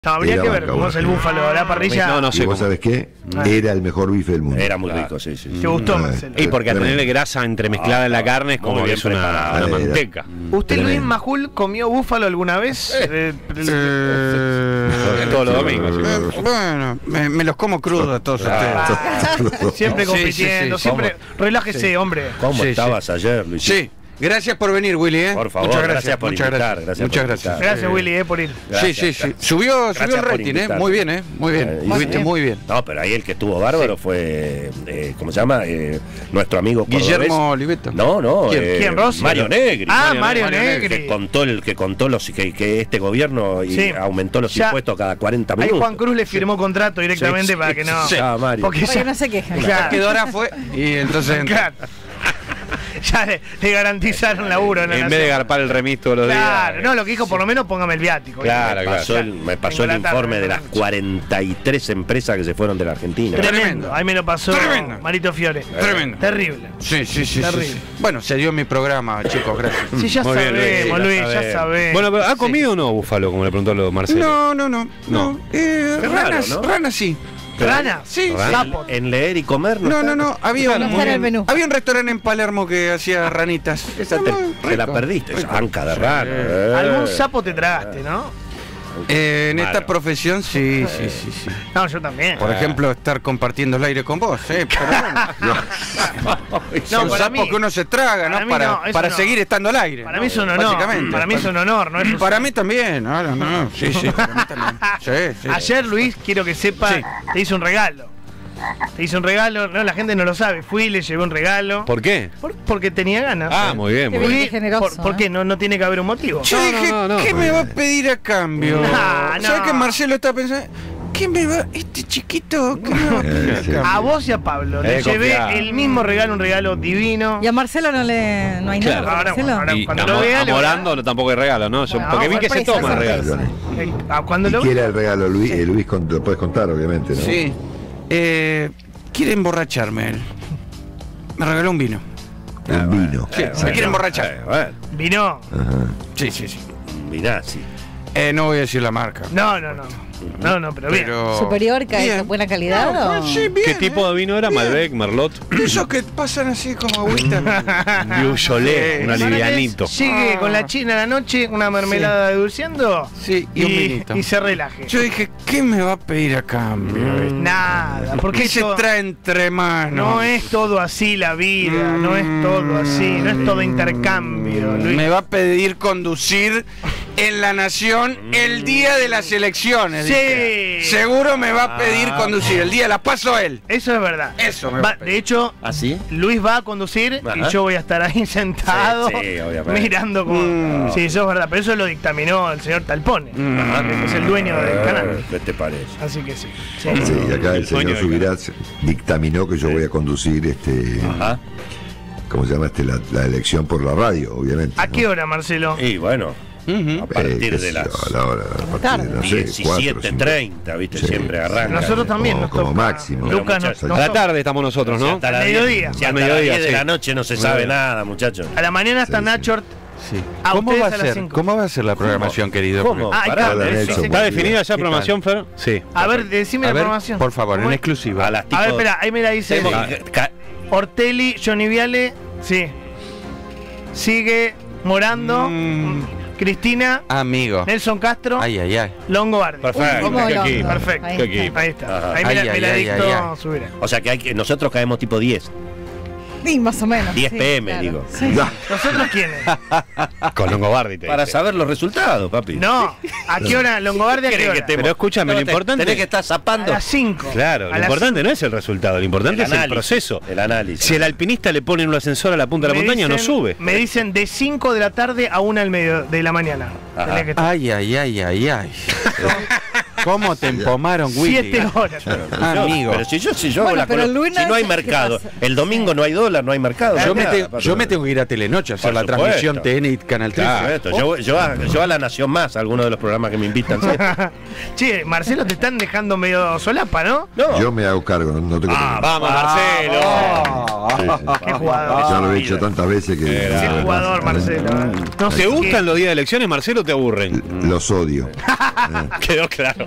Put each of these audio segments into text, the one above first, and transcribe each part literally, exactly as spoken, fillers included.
No, habría Era que ver vaca, cómo es el búfalo, la parrilla. No, no sé ¿Y vos cómo. sabés qué? Ah. Era el mejor bife del mundo. Era muy Claro. rico, sí, sí. ¿Te gustó, Ah, Marcelo? Y porque al Tremendo. tenerle grasa entremezclada Ah, en la carne es muy como que bien es una, preparado. una Era. manteca. ¿Usted, Luis Tremendo. Majul, comió búfalo alguna vez? Eh, Todos los domingos. sí. Eh, bueno, me, me los como crudos todos ustedes. Siempre Sí, sí, compitiendo, sí, siempre. Relájese, Sí. hombre. ¿Cómo Sí, estabas ayer, Luis? Sí, gracias por venir, Willy, ¿eh? Por favor, muchas gracias por muchas invitar, gracias. gracias muchas por gracias. invitar. Gracias, Willy, eh, por ir. Gracias, sí, sí, sí. gracias. Subió, Gracias subió el por rating, ¿eh? invitar. Muy bien, ¿eh? Muy bien. Eh, Estuviste bien. muy bien. No, pero ahí el que estuvo bárbaro fue, eh, ¿cómo se llama? Eh, nuestro amigo cordobés. Guillermo Oliveto. No, no. ¿Quién? eh, ¿Quién, Rossi? Mario Negri. Ah, Mario Mario Negri, Negri. Que contó, el, que contó los que, que este gobierno y Sí. aumentó los Ya. impuestos cada cuarenta Ahí minutos. Juan Cruz le firmó contrato directamente Sí, para sí, que no. sí. Ah, Mario. Porque Porque ya, no se quejen. Claro. Que Dora fue y entonces... Claro. Ya le, le garantizaron laburo en la En vez de nación. garpar el remis todos los días. Claro, no, lo que dijo, por lo menos póngame el viático. Claro, me claro. pasó el, me pasó el Tengo la tarde, informe de las tengo la cuarenta y tres empresas que se fueron de la Argentina. Tremendo. Tremendo. Ahí me lo pasó Tremendo. Marito Fiore. Tremendo. Terrible. Sí, sí, sí, sí, Terrible. sí. Bueno, se dio mi programa, chicos, gracias. Sí, ya Muy bien, sabemos, Luis, Luis, ya ya sabemos. sabemos. Bueno, pero ¿ha comido o no búfalo, como le preguntó lo Marcelo? No, no, no. No. no. Eh, Qué raro, ranas, ¿no? ranas sí. ¿Rana? Sí, En- Sapo. En leer y comer no, No, está? no, no. Había No un, está en el menú. había un restaurante en Palermo que hacía ranitas. Esa te, Muy te la rico. perdiste, esa Rico. anca de rana. eh. Algún sapo te tragaste, ¿no? Eh, en esta Claro. profesión, sí, sí, sí, sí. No, yo también. Por ejemplo, estar compartiendo el aire con vos, ¿eh? Pero bueno, son para sapos mí- que uno se traga, para ¿no? mí Para, no, eso para no. seguir estando al aire. Para ¿no? mí es un honor. Básicamente. Para mí es un honor, ¿no? Es un- Para mí también, no, no, no. Sí, sí, para mí también. Sí, sí. Ayer, Luis, quiero que sepa, Sí. te hice un regalo. Te hice un regalo, no, la gente no lo sabe. Fui y le llevé un regalo. ¿Por qué? Por- porque tenía ganas. Ah, muy bien, Qué muy bien. bien. Fui- generoso, ¿Por, por ¿eh? qué? No, no tiene que haber un motivo. Yo No, dije, no, no, no. ¿qué me va a pedir a cambio? No, ¿Sabes no. que Marcelo está pensando? ¿Qué me va, este chiquito, qué me va a pedir a Sí. cambio? A vos y a Pablo. Le Eh, llevé confiá. el mismo regalo, un regalo divino. Y a Marcelo no le no hay nada. Claro. para Ahora, Marcelo. ahora, Y cuando a, lo Mo- vea, a le voy a- Morando no, tampoco hay regalo, ¿no? Yo- No, porque vi que se sorpresa, toma el regalo. sorpresa. Eh, ah, cuando ¿Y lo qué vea. era el regalo, Luis? Eh, Luis, con- lo puedes contar, obviamente, ¿no? Sí. Eh, quiere emborracharme él. Me regaló un vino. Un vino. Sí, Eh, se bueno, quiere emborrachar. eh, bueno, Vino. Ajá. Sí, sí, sí. mirá, sí. Eh, no voy a decir la marca. No, no, no. No, no, pero bien. Pero... ¿Superior que Bien. es buena calidad? No, o? pues sí, bien, ¿Qué tipo de vino era? Bien. ¿Malbec, Merlot? De esos que pasan así como agüita. Beaujolais, Sí. un Para alivianito. que Llegue con la china a la noche, una mermelada de dulceando. Sí, y un vinito. y se relaje. Yo dije, ¿qué me va a pedir a cambio? Nada, porque ¿Qué se esto trae entre manos? no es todo así la vida, no es todo así, no es todo intercambio, Luis. Me va a pedir conducir en La Nación el día de las elecciones. Sí. dije. Seguro me va a pedir Ah. conducir. El día las paso él. Eso es verdad. Eso me va Va- a pedir. de hecho, ¿Ah, sí? Luis va a conducir Ajá. y yo voy a estar ahí sentado Sí, sí, obviamente. mirando como. Mm. Sí, eso es verdad, pero eso lo dictaminó el señor Talpone, Mm. que es el dueño del canal. ¿Qué te parece? Así que sí. sí. Sí, y acá el El dueño señor del Subirats dictaminó que yo voy a conducir este, Ajá. ¿cómo se llama? Este, la, la elección por la radio, obviamente. ¿A ¿no? qué hora, Marcelo? Y bueno, Ujú. a Eh, partir qué de sé las yo, a la hora, a partir de, no sé, cuatro, diecisiete cinco. treinta, ¿viste? Sí. Siempre arranca. Nosotros también como- nos como toca. máximo. Lucas nos, Muchachos. nos A la toca. tarde estamos nosotros, Si ¿no? hasta Al las mediodía. diez- Si Al hasta las mediodía, diez de sí. la noche no se Muy sabe bien. nada, muchachos. A la mañana está Sí, sí. Nachort. Sí. A ¿Cómo ustedes va a a las ser? cinco. ¿Cómo va a ser la programación, querido? ¿Cómo? Ah, Pará, claro, Nelson. eso, Nelson. sí. ¿Está definida ya ¿Qué tal? programación, Fer? Sí. A ver, decime A la ver, programación. por favor, ¿Cómo en es? exclusiva. A las A tipo- ver, espera, ahí me la dice Tenemos que- ca- Ortelli, Johnny Viale, sí. Sigue Morando, Mm. Cristina, Amigo. Nelson Castro, Ay, ay, ay. Longobardi. Perfecto. ¿Cómo qué lo- equipo. Perfecto. Ahí Qué está. equipo. Ahí está. Ajá. Ahí me, la- Ay, me ay, la ay, dictó ay, ay. Subirá. O sea que, hay que nosotros caemos tipo diez. Sí, más o menos. diez sí, p m, claro. digo. Sí. ¿Nosotros quiénes? Con Longobardi te Para dice. saber los resultados, papi. No. ¿A qué hora? Longobardi, ¿a qué ¿Querés hora? que te- Pero escúchame, lo Te- importante- Tenés que estar A zapando. las cinco. Claro, A lo las importante no es el resultado, lo importante es el proceso. El análisis. Si el alpinista le pone un ascensor a la punta de la Me montaña, no dicen- sube. Me dicen de cinco de la tarde a una del medio de la mañana. Ajá. Tenés que estar. Ay, ay, ay, ay, ay. ¿Cómo te empomaron, Willy? Siete horas. Amigo. Pero si yo, si yo Bueno, hago la pero colo- el lunes, si no hay ¿qué mercado, pasa? el domingo no hay dólar, no hay mercado. Yo no hay me, nada, te- papi. yo me tengo que ir a Telenoche a hacer Por la supuesto. transmisión T N y Canal tres. Claro, esto, yo, yo, a, yo a La Nación Más, algunos de los programas que me invitan. ¿sí? Che, Marcelo, te están dejando medio solapa, ¿no? No. Yo me hago cargo, no, no te Ah, comento. Vamos, Marcelo. Sí, sí. Qué jugador. Ya lo he dicho tantas veces que. Qué jugador, Marcelo. ¿eh? No ¿Te sé gustan qué. los días de elecciones, Marcelo, o te aburren? Los odio. Quedó claro.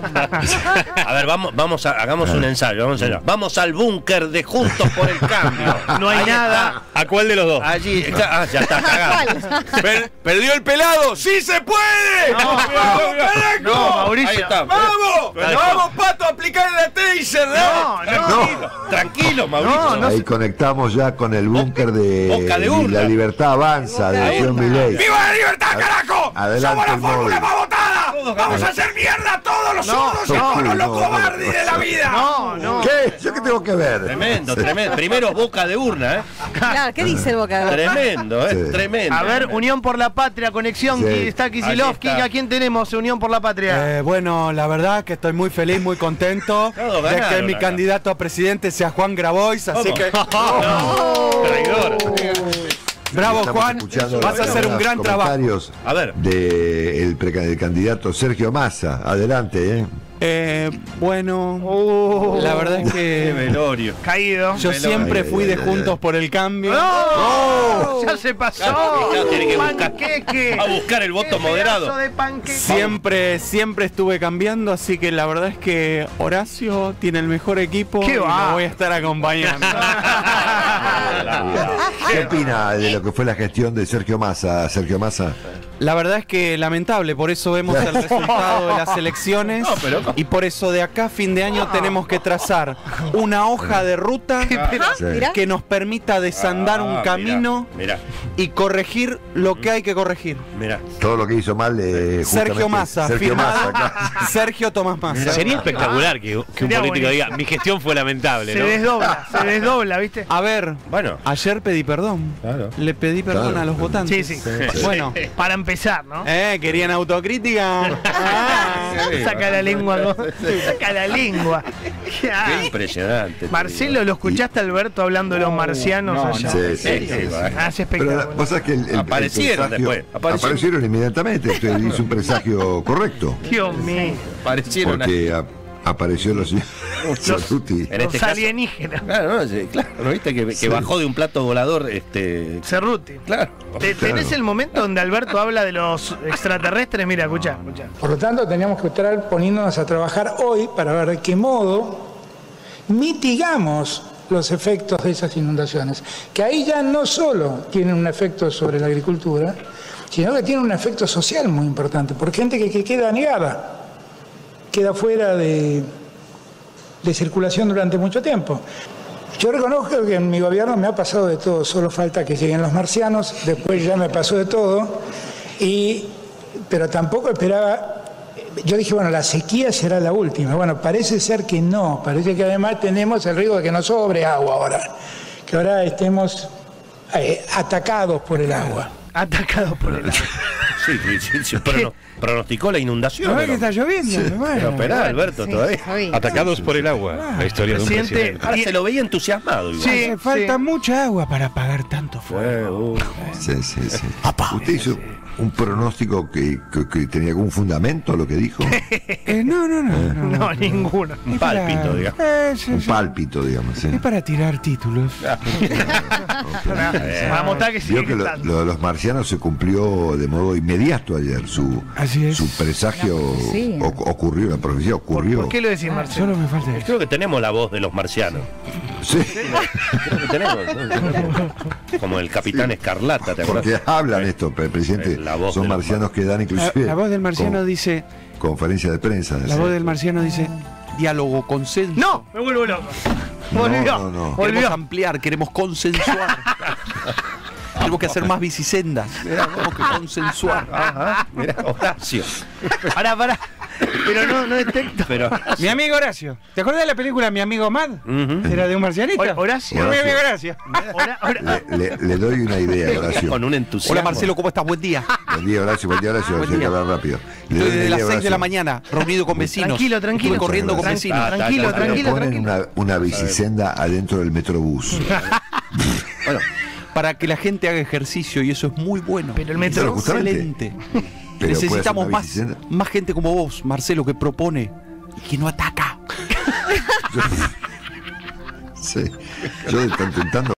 A ver, vamos, vamos a, hagamos un ensayo, vamos a ensayo. Vamos al búnker de Juntos por el Cambio. No hay Ahí nada. está. ¿A cuál de los dos? Allí está. Ah, ya está cagado. Per- ¿Perdió el pelado? ¡Sí se puede! No, ¡Vamos, carajo! No, Mauricio. Ahí está. ¡Vamos! Dale. ¡Vamos, Pato, a aplicar la taser! No, no. Tranquilo, tranquilo, Mauricio. No, no Ahí conectamos ya con el búnker de, Boca de urna. La Libertad Avanza, de Ahí John está. Milei. ¡Viva la libertad, carajo! Adelante, ¡Somos la el fórmula móvil. más votada! ¡Vamos a hacer mierda a todos los No, sordos y no, a todos los no, cobardes no. de la vida! No, no. ¿Qué? ¿Yo qué tengo que ver? Tremendo, tremendo. Primero boca de urna, ¿eh? Claro, ¿qué dice el boca? Tremendo, ¿eh? Sí. Tremendo. A ver, Unión por la Patria, conexión. Sí. Está Kicilloski. Ahí está. ¿A quién tenemos? Unión por la Patria. Eh, bueno, la verdad que estoy muy feliz, muy contento Todos de que ganaron mi acá. candidato a presidente sea Juan Grabois, así ¿Cómo? que Traidor. bravo Estamos Juan, escuchando vas a hacer un los gran trabajo. comentarios A ver. del del candidato Sergio Massa. Adelante, ¿eh? Eh, bueno, Oh, la verdad es Qué que velorio. caído. yo siempre Ay, fui ay, de ay, Juntos ay. por el Cambio. ¡No! ¡Ya se pasó! Claro, claro, tiene que buscar- ¡Panqueque! Va a buscar el voto ¡Qué moderado. pedazo de panqueque! Siempre, siempre estuve cambiando, así que la verdad es que Horacio tiene el mejor equipo ¿Qué y va? lo voy a estar acompañando. ¿Qué opina de lo que fue la gestión de Sergio Massa? Sergio Massa. La verdad es que lamentable, por eso vemos el resultado de las elecciones No, pero- y por eso de acá a fin de año tenemos que trazar una hoja de ruta Sí. Mirá. que nos permita desandar Ah, un camino Mira, y corregir lo que hay que corregir. mira. Todo lo que hizo mal eh, Sergio justamente Massa, Sergio firmado Massa, claro. Sergio Tomás Massa. Sería espectacular que, que un Sería político buenísimo. diga, mi gestión fue lamentable, Se ¿no? desdobla, se desdobla, ¿viste? A ver, Bueno, ayer pedí perdón. Claro. Le pedí perdón Claro. a los votantes. Sí, sí. Bueno, Para empezar, ¿no? eh, querían autocrítica. Ah. Saca la lengua, ¿no? Saca la lengua. qué Ah. impresionante. Marcelo, ¿lo escuchaste Alberto hablando de los marcianos allá? Sí, sí, Sí, sí, sí. va. Ah, es Pero la- espectacular. vos sabés que el, el- el Aparecieron presagio- después, aparecieron. Aparecieron inmediatamente. Usted hizo un presagio correcto. Dios mío. Parecieron Porque a- apareció los Cerruti. En Los este caso- alienígenas. Claro, no, sí, claro, ¿no viste que, que Sí. bajó de un plato volador? Este, Cerruti. claro. Te- ¿Tenés Claro. el momento donde Alberto habla de los extraterrestres? Mira, escucha, escucha. Por lo tanto, teníamos que estar poniéndonos a trabajar hoy para ver de qué modo mitigamos los efectos de esas inundaciones, que ahí ya no solo tienen un efecto sobre la agricultura, sino que tienen un efecto social muy importante, por gente que, que queda negada, queda fuera de, de circulación durante mucho tiempo. Yo reconozco que en mi gobierno me ha pasado de todo, solo falta que lleguen los marcianos, después ya me pasó de todo, y, pero tampoco esperaba. Yo dije, bueno, la sequía será la última. Bueno, parece ser que no. Parece que además tenemos el riesgo de que nos sobre agua ahora. Que ahora estemos eh, atacados por el agua. Atacado por el agua. Sí, sí, sí, sí, prono- pronosticó la inundación. No, pero- que está lloviendo. Pero esperá, Alberto, Sí, todavía. sabía. Atacados por el agua. La historia de un Presidente, presidente. Ahora se lo veía entusiasmado. Igual. Sí, Hace falta sí. mucha agua para apagar tanto fuego. Sí, sí, sí. ¿Usted hizo un pronóstico que, que- que tenía algún fundamento lo que dijo? Eh, no, no, no. no. No, ninguno. Un pálpito, digamos. Eh, sí, Un sí. pálpito, digamos. sí. Es para tirar títulos. Vamos a mostrar que Vio sigue que lo, gritando. lo de los marcianos se cumplió de modo inmediato ayer. Su, Así es. su presagio Sí. o- ocurrió, la profecía ¿Por, ocurrió. por qué lo decís, Marcelo? Solo me falta eso. Creo que tenemos la voz de los marcianos. Sí, Creo que tenemos. ¿no? Como el Capitán Escarlata, ¿te acuerdas? porque hablan esto, pre- presidente. La voz Son de los marcianos que dan La, inclusive. la voz del marciano con- dice. Conferencia de prensa. La sí. voz del marciano dice. Diálogo, consenso. ¡No! Me vuelvo loco. No, Volvió. no, no. Queremos Volvió. ampliar, queremos consensuar. Tenemos que hacer más bicisendas. Tenemos que consensuar. Ajá, mira, Horacio. Pará, pará. Pero no, no detecto. Pero, Mi amigo Horacio. ¿Te acuerdas de la película Mi amigo Mad? ¿Era de un marcianista? Hor- Horacio. Mi amigo Horacio. Hora- hora- Le, le- le doy una idea, Horacio. con un entusiasmo. Hola Marcelo, ¿cómo estás? Buen día. Buen día, Horacio. Buen día, Horacio. Buen Hay que día. hablar rápido. Le Estoy doy una desde las idea, seis de la Horacio. mañana, reunido con vecinos. Tranquilo, tranquilo. Estuve corriendo con Tranquilo. vecinos. Ah, Tranquilo, está, está, tranquilo, Ponen tranquilo. una, una bicisenda adentro del metrobús. Bueno, Para que la gente haga ejercicio y eso es muy bueno. Pero el metro- Pero justamente. Excelente. Pero puede Necesitamos ser una más, bicisenda. más gente como vos, Marcelo, que propone y que no ataca. Sí. Yo de tanto en tanto